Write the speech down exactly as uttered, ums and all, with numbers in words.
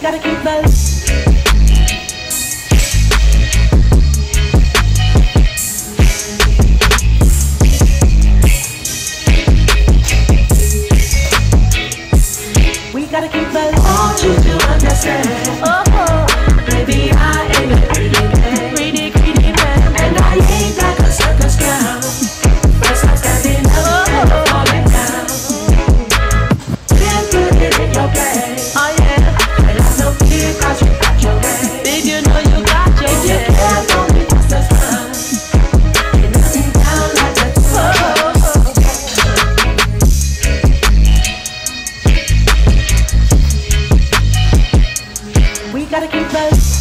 gotta keep those. We gotta keep those. I want you to understand. Oh, oh. Baby, I ain't a greedy man. Greedy, greedy man. And I ain't like a circus clown. First I'm standing up, and I'm falling down. Can't put it in your bag. Oh yeah. And I know you cause you got your bag. Did you know you got your If you bag? care for me, what's the fun? You're nothing down like a Oh, two. we gotta keep those.